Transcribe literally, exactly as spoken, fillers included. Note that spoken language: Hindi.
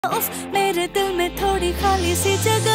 उफ, मेरे दिल में थोड़ी खाली सी जगह